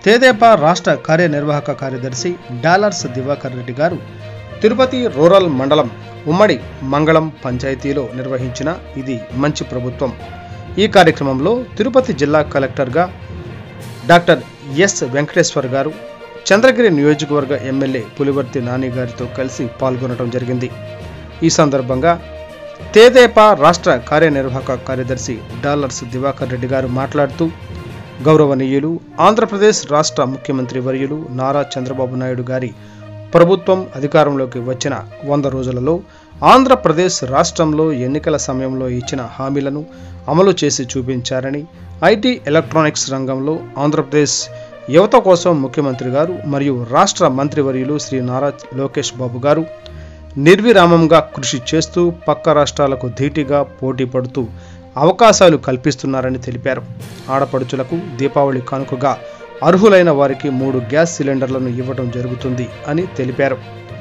తెదేపా రాష్ట్ర కార్యనిర్వాహక కార్యదర్శి డాలర్స్ దివాకర్ రెడ్డి గారు తిరుపతి రూరల్ మండలం ఉమ్మడి మంగళం పంచాయతీలో నిర్వహించిన ఇది మంచి ప్రభుత్వం ఈ కార్యక్రమంలో తిరుపతి జిల్లా కలెక్టర్గా డాక్టర్ ఎస్ వెంకటేశ్వర్ గారు చంద్రగిరి నియోజకవర్గ ఎమ్మెల్యే పులివర్తి నాని గారితో కలిసి పాల్గొనడం జరిగింది. ఈ సందర్భంగా తెదేపా రాష్ట్ర కార్యనిర్వాహక కార్యదర్శి డాలర్స్ దివాకర్ రెడ్డి గారు మాట్లాడుతూ గౌరవనీయులు ఆంధ్రప్రదేశ్ రాష్ట్ర ముఖ్యమంత్రి వర్యులు నారా చంద్రబాబు నాయుడు గారి ప్రభుత్వం అధికారంలోకి వచ్చిన 100 రోజులలో ఆంధ్రప్రదేశ్ రాష్ట్రంలో ఎన్నికల సమయంలో ఇచ్చిన హామీలను అమలు చేసి చూపించారని, ఐటీ ఎలక్ట్రానిక్స్ రంగంలో ఆంధ్రప్రదేశ్ యువత కోసం ముఖ్యమంత్రి గారు మరియు రాష్ట్ర మంత్రివర్యులు శ్రీ నారా లోకేష్ బాబు గారు నిర్విరామంగా కృషి చేస్తూ పక్క రాష్ట్రాలకు ధీటుగా పోటీ పడుతూ అవకాశాలు కల్పిస్తున్నారని తెలిపారు. ఆడపడుచులకు దీపావళి కానుకగా అర్హులైన వారికి 3 గ్యాస్ సిలిండర్లను ఇవ్వడం జరుగుతుంది అని తెలిపారు.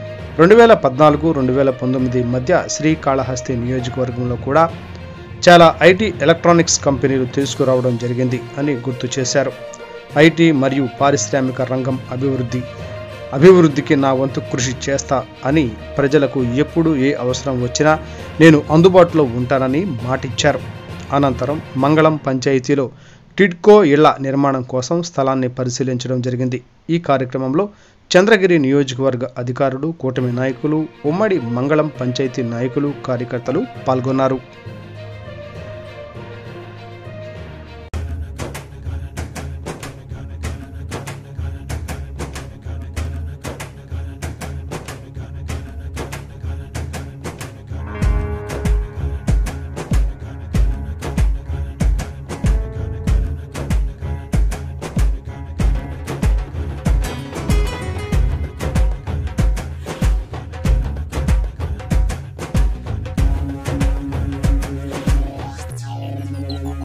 2014-2019 మధ్య శ్రీకాళహస్తి నియోజకవర్గంలో కూడా చాలా ఐటీ ఎలక్ట్రానిక్స్ కంపెనీలు తీసుకురావడం జరిగింది అని గుర్తు చేశారు. ఐటీ మరియు పారిశ్రామిక రంగం అభివృద్ధికి నా వంతు కృషి చేస్తా అని ప్రజలకు ఎప్పుడు ఏ అవసరం వచ్చినా నేను అందుబాటులో ఉంటానని మాటిచ్చారు. అనంతరం మంగళం పంచాయతీలో టిడ్కో ఇళ్ల నిర్మాణం కోసం స్థలాన్ని పరిశీలించడం జరిగింది. ఈ కార్యక్రమంలో చంద్రగిరి నియోజకవర్గ అధికారులు, కూటమి నాయకులు, ఉమ్మడి మంగళం పంచాయతీ నాయకులు, కార్యకర్తలు పాల్గొన్నారు.